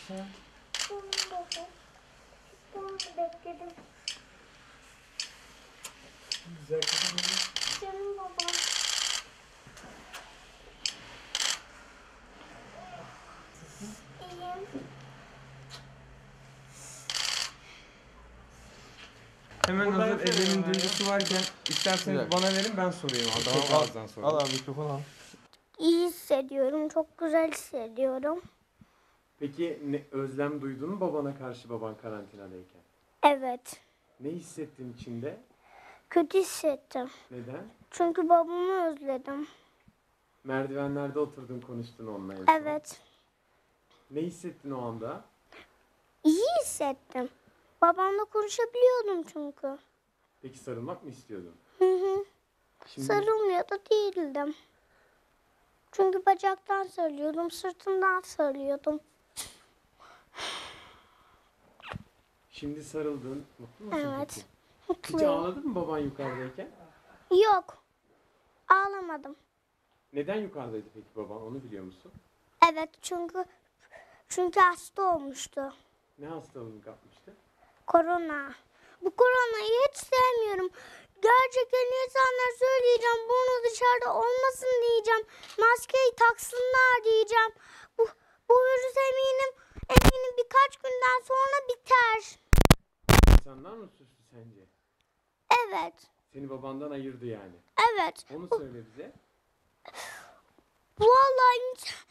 Bunu bekledim. Güzel kızım benim. Canım babam. İyiyim. Hemen Burada hazır yapıyorum Ece'nin ben ya. duygusu varken isterseniz Güzel. bana verin, ben sorayım. Daha ağızdan Al sorayım. abi mikrofonu al. İyi hissediyorum. Çok güzel hissediyorum. Peki özlem duydun mu babana karşı, baban karantinadayken? Evet. Ne hissettin içinde? Kötü hissettim. Neden? Çünkü babamı özledim. Merdivenlerde oturdun, konuştun onunla en son. Evet. Ne hissettin o anda? İyi hissettim. Babamla konuşabiliyordum çünkü. Peki sarılmak mı istiyordun? Hı hı. Şimdi Sarılmıyor da değildim. Çünkü bacaktan sarılıyordum, sırtımdan sarılıyordum. Şimdi sarıldın. Mutlu musun Evet. peki? Hiç Mutluyum. ağladın mı baban yukarıdayken? Yok. Ağlamadım. Neden yukarıdaydı peki baban, onu biliyor musun? Evet, çünkü hasta olmuştu. Ne hastalığını kapmıştı? Korona. Bu koronayı hiç sevmiyorum. Gerçekten insanlar söyleyeceğim. Bunu dışarıda olmasın diyeceğim. Maskeyi taksınlar diyeceğim. Bu virüs eminim birkaç günden sonra biter. İnsanlar mı suçlu sence? Evet. Seni babandan ayırdı yani. Evet. Onu söyle bize. Vallahi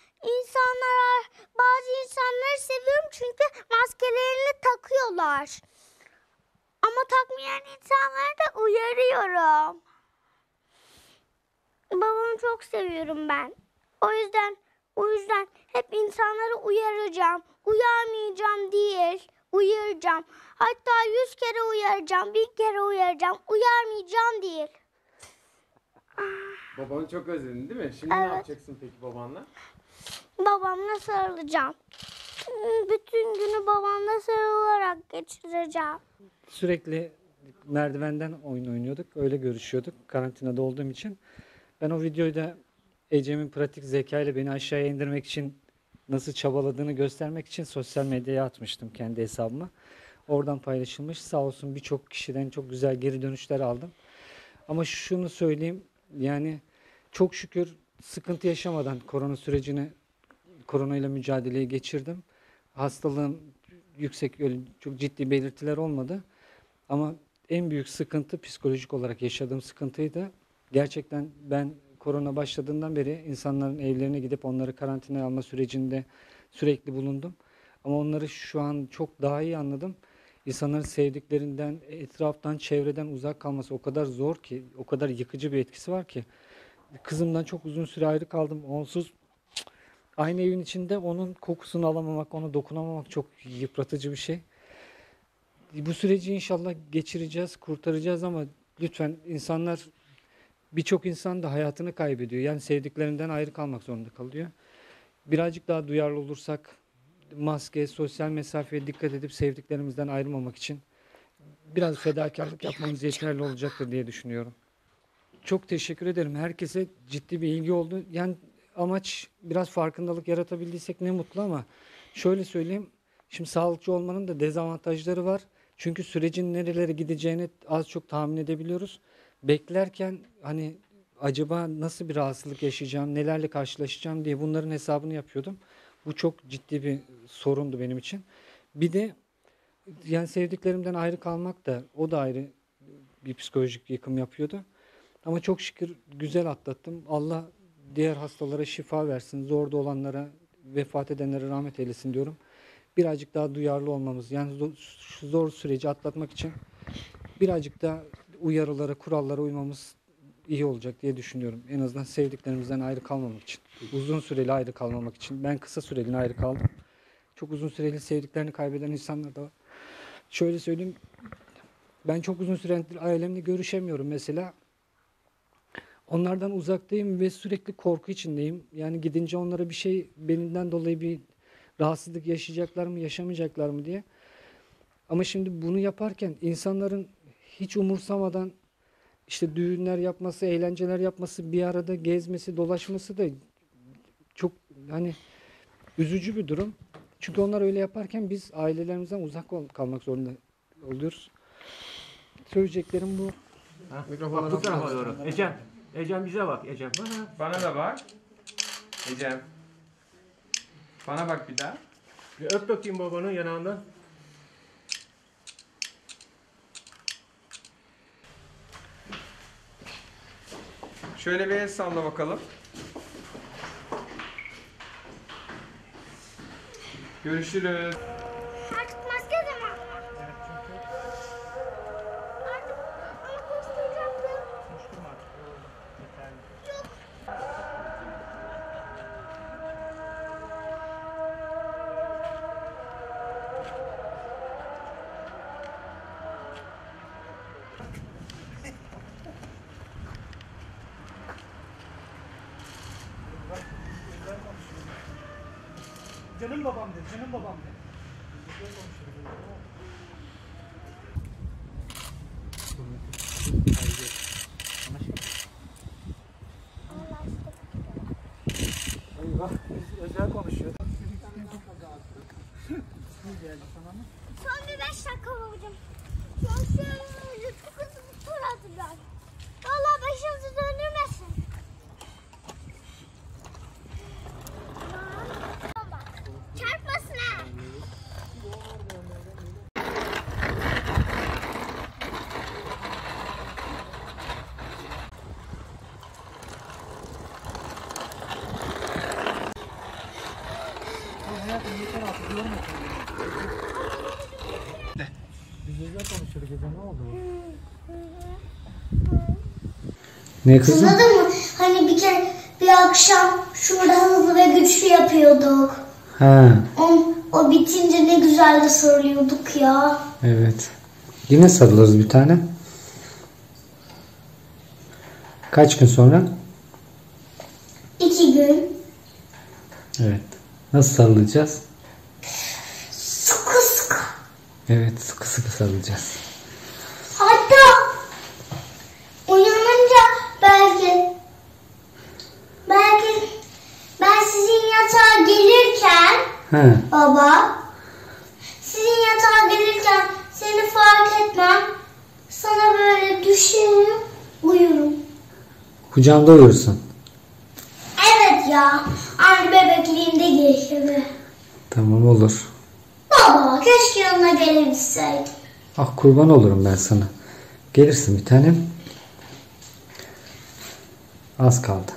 bazı insanları seviyorum çünkü maskelerini takıyorlar. Ama takmayan insanları da uyarıyorum. Babamı çok seviyorum ben. O yüzden hep insanları uyaracağım. Uyarmayacağım değil, uyaracağım. Hatta 100 kere uyaracağım, 1000 kere uyaracağım. Uyarmayacağım değil. Babanı çok özledin değil mi? Şimdi ne Evet. yapacaksın peki babanla? Babamla sarılacağım. Bütün günü babamla sarılarak geçireceğim. Sürekli merdivenden oyun oynuyorduk. Öyle görüşüyorduk karantinada olduğum için. Ben o videoyu da Ecem'in pratik zeka ile beni aşağıya indirmek için nasıl çabaladığını göstermek için sosyal medyaya atmıştım kendi hesabıma. Oradan paylaşılmış. Sağ olsun birçok kişiden çok güzel geri dönüşler aldım. Ama şunu söyleyeyim, yani çok şükür sıkıntı yaşamadan koronayla mücadeleyi geçirdim. Hastalığım yüksek, öyle çok ciddi belirtiler olmadı. Ama en büyük sıkıntı psikolojik olarak yaşadığım sıkıntıydı. Gerçekten ben korona başladığından beri insanların evlerine gidip onları karantinaya alma sürecinde sürekli bulundum. Ama onları şu an çok daha iyi anladım. İnsanların sevdiklerinden, etraftan, çevreden uzak kalması o kadar zor ki, o kadar yıkıcı bir etkisi var ki. Kızımdan çok uzun süre ayrı kaldım. Onsuz aynı evin içinde onun kokusunu alamamak, ona dokunamamak çok yıpratıcı bir şey. Bu süreci inşallah geçireceğiz, kurtaracağız ama lütfen birçok insan da hayatını kaybediyor. Yani sevdiklerinden ayrı kalmak zorunda kalıyor. Birazcık daha duyarlı olursak, maske, sosyal mesafeye dikkat edip sevdiklerimizden ayrılmamak için biraz fedakarlık yapmamız yeterli olacaktır diye düşünüyorum. Çok teşekkür ederim. Herkese ciddi bir ilgi oldu. Yani amaç biraz farkındalık yaratabildiysek ne mutlu ama şöyle söyleyeyim. Şimdi sağlıkçı olmanın da dezavantajları var. Çünkü sürecin nerelere gideceğini az çok tahmin edebiliyoruz. Beklerken hani acaba nasıl bir rahatsızlık yaşayacağım, nelerle karşılaşacağım diye bunların hesabını yapıyordum. Bu çok ciddi bir sorundu benim için. Bir de yani sevdiklerimden ayrı kalmak da o da ayrı bir psikolojik yıkım yapıyordu. Ama çok şükür güzel atlattım. Allah diğer hastalara şifa versin. Zorda olanlara, vefat edenlere rahmet eylesin diyorum. Birazcık daha duyarlı olmamız, yani şu zor süreci atlatmak için birazcık daha uyarılara, kurallara uymamız iyi olacak diye düşünüyorum. En azından sevdiklerimizden ayrı kalmamak için. Uzun süreli ayrı kalmamak için. Ben kısa süreli ayrı kaldım. Çok uzun süreli sevdiklerini kaybeden insanlar da var. Şöyle söyleyeyim. Ben çok uzun süredir ailemle görüşemiyorum mesela. Onlardan uzaktayım ve sürekli korku içindeyim. Yani gidince onlara bir şey benimden dolayı bir rahatsızlık yaşayacaklar mı, yaşamayacaklar mı diye. Ama şimdi bunu yaparken insanların hiç umursamadan işte düğünler yapması, eğlenceler yapması, bir arada gezmesi, dolaşması da çok hani üzücü bir durum. Çünkü Çünkü onlar öyle yaparken biz ailelerimizden uzak kalmak zorunda oluyoruz. Söyleyeceklerim bu. Bak bu tarafa doğru. Ecem. Ecem bize bak Ecem. Bana da bak. Ecem. Bana bak bir daha. Bir öp bakayım babanın yanağından. Şöyle bir el salla bakalım. Görüşürüz. Artık maske zamanı. Artık onu koşturacaktım. Canım babam de, canım babam de. Eyvah, biz özel konuşuyorduk. Son bir 5 dakika babacığım. Şu an şöyle çok hızlı bir tur atacağım. Valla başımızı döndürmesin. Çarpmasın ha. Hayatım yeter artık, yorma kendini. Biz özel konuşuyorduk Ece, ne oldu? Ne kızım? Anladın mı? Hani bir akşam şurada hızlı ve güçlü yapıyorduk. Ha, O bitince ne güzel de sarılıyorduk ya. evet. Yine sarılırız bir tane. Kaç gün sonra? 2 gün. Evet. Nasıl sarılacağız? Sıkı sıkı. Evet, sıkı sıkı sarılacağız. Hatta uyanınca belki ben sizin yatağa gelirken Ha, baba sizin yatağa gelirken seni fark etmem. Sana böyle düşerim, uyurum. kucağımda uyursun. Evet ya. Aynı bebekliğimde geçirdi. Tamam, olur. Baba keşke yanına gelebilseydim. Ah, kurban olurum ben sana. Gelirsin bir tanem. Az kaldı.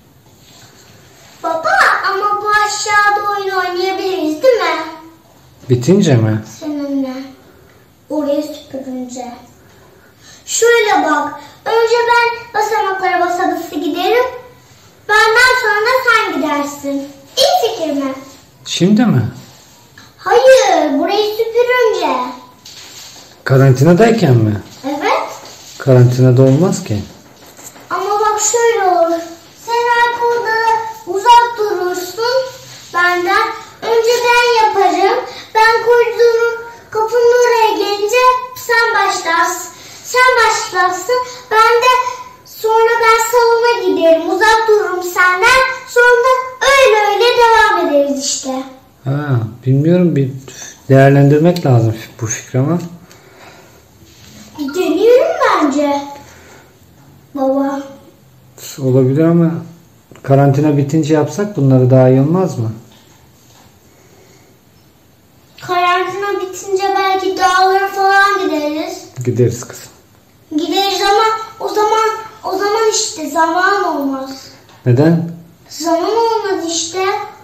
Baba ama bu aşağıda oyun oynayabiliriz değil mi? Bitince mi? Seninle. Orayı süpürünce. Şöyle bak. Önce ben basamaklara basa basa giderim. Benden sonra da sen gidersin. İyi fikir mi? Şimdi mi? Hayır. Burayı süpürünce. Karantinadayken mi? Evet. Karantinada olmaz ki. Ama bak şöyle olur. Sen arkamda uzak durursun benden. Önce ben yaparım. Ben koridorun kapının oraya gelince sen başlarsın. Sen başlarsın. Sonra ben salona giderim. Uzak dururum senden. Sonra öyle devam ederiz işte. Ha, bilmiyorum, bir değerlendirmek lazım bu fikri ama. Bir deneyelim bence. Baba. Olabilir ama karantina bitince yapsak bunları daha iyi olmaz mı? Karantina bitince belki dağlara falan gideriz. Gideriz kızım. Gideriz ama o zaman işte zaman olmaz. Neden? Zaman olmaz işte.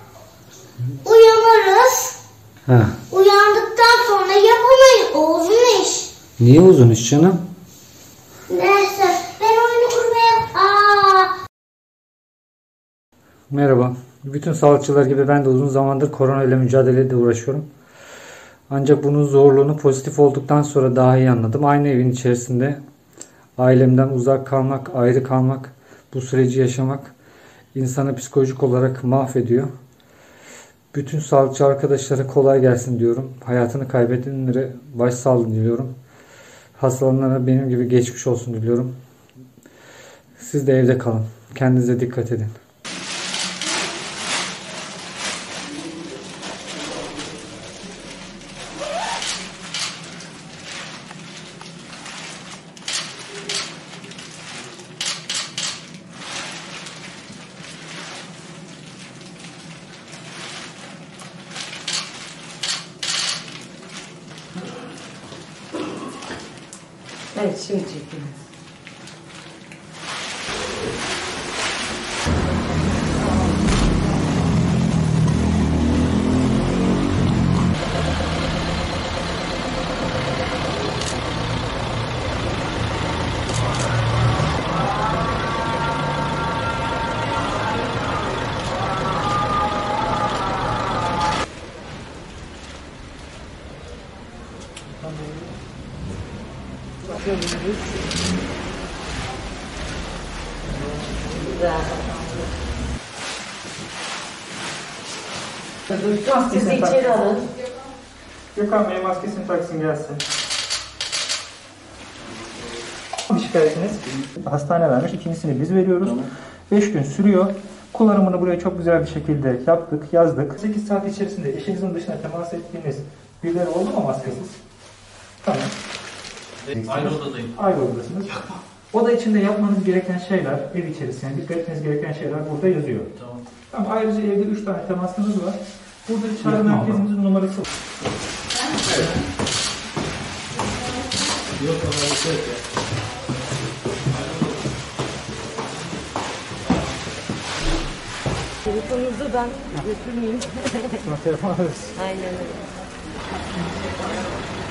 Uyanırız. Ha, Uyandıktan sonra yapamayız. O uzun iş. niye uzun iş canım? Neyse ben oyunu kurmaya... Merhaba. Bütün sağlıkçılar gibi ben de uzun zamandır korona ile mücadeleyle uğraşıyorum. Ancak bunun zorluğunu pozitif olduktan sonra daha iyi anladım. Aynı evin içerisinde ailemden uzak kalmak, ayrı kalmak, bu süreci yaşamak insanı psikolojik olarak mahvediyor. Bütün sağlıkçı arkadaşlara kolay gelsin diyorum. Hayatını kaybedenlere başsağlığı diliyorum. Hastalananlara benim gibi geçmiş olsun diliyorum. Siz de evde kalın. Kendinize dikkat edin. Evet, şimdi çekelim. Siz de içeri alın. Gökhan Bey maskesini taksın gelsin. Bir şikayetiniz hastane vermiş. İkincisini biz veriyoruz. 5 gün sürüyor. Kullanımını buraya çok güzel bir şekilde yaptık, yazdık. 8 saat içerisinde eşinizin dışına temas ettiğiniz birileri oldu mu maskesiz? Tamam. Aynı odadayım. Ayrı odadasınız. Oda içinde yapmanız gereken şeyler, ev içerisinde dikkat etmeniz gereken şeyler burada yazıyor. Tamam. Tamam. Ayrıca evde 3 tane temasınız var. Burada bir çağrı merkezimizin numarası var. Yok ama bir şey yok ya. Telefonunuzu ben götürmeyeyim. Telefon alırız. Aynen öyle.